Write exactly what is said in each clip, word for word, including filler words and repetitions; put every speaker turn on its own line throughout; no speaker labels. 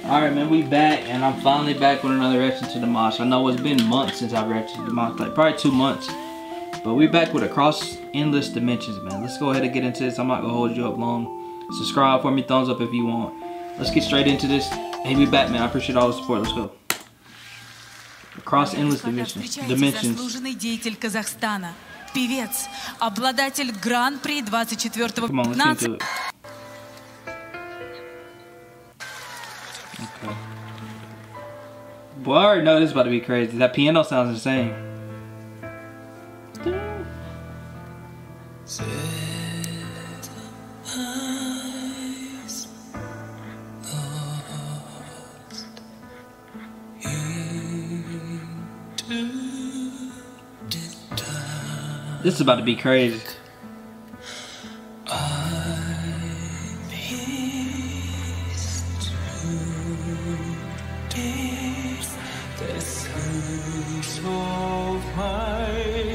Alright man, we back and I'm finally back with another reaction to Dimash. I know it's been months since I've reacted to Dimash, like probably two months. But we're back with Across Endless Dimensions, man. Let's go ahead and get into this. I'm not gonna hold you up long. Subscribe for me, thumbs up if you want. Let's get straight into this. Hey, we back, man. I appreciate all the support. Let's go. Across Endless Dimensions. Dimensions.
Заслуженный деятель Казахстана, певец, обладатель Гран-при двадцать четвёртого пятнадцатого.
Okay. Boy, I already know this is about to be crazy. That piano sounds insane. This is about to be crazy.
Of my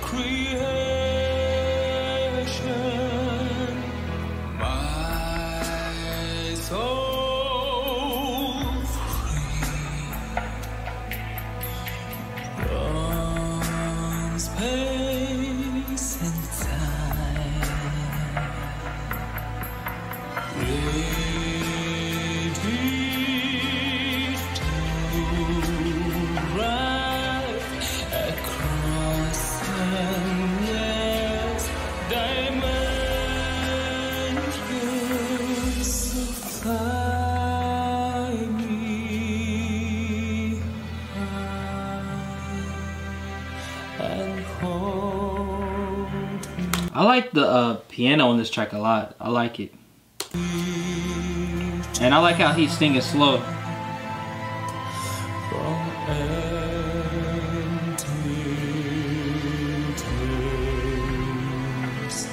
creation, my soul free from space and time, ready to rise across endless dimensions. So fly me high and hold me.
I like the uh, piano on this track a lot. I like it. And I like how he's singing slow.
From end to days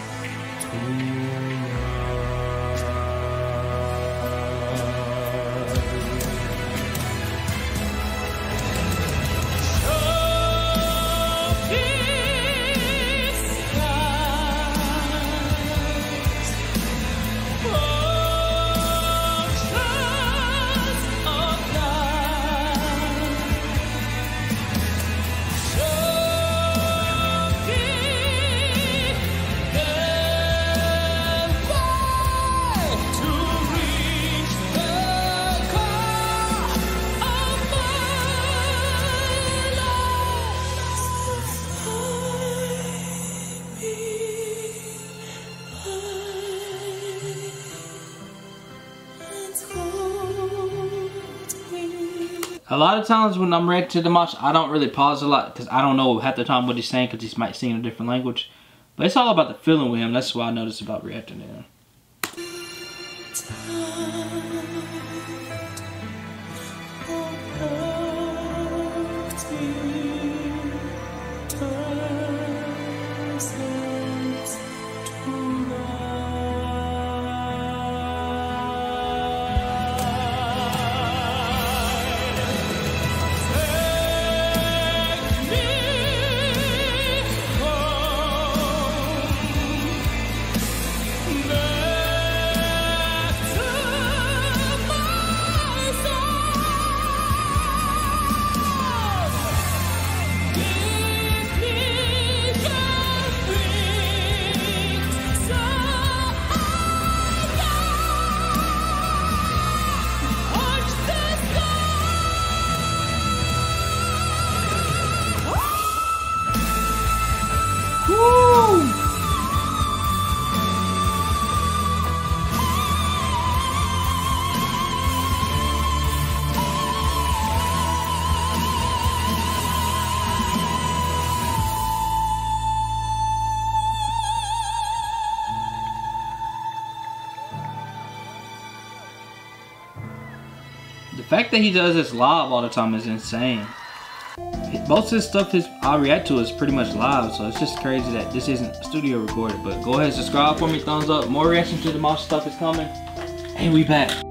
A lot of times when I'm reacting to Dimash, I don't really pause a lot because I don't know half the time what he's saying because he might sing in a different language. But it's all about the feeling with him. That's what I notice about reacting to him. The fact that he does this live all the time is insane. Most of his stuff his, I react to is pretty much live, so it's just crazy that this isn't studio recorded. But go ahead and subscribe for me, thumbs up. More reaction to Dimash stuff is coming. And we back.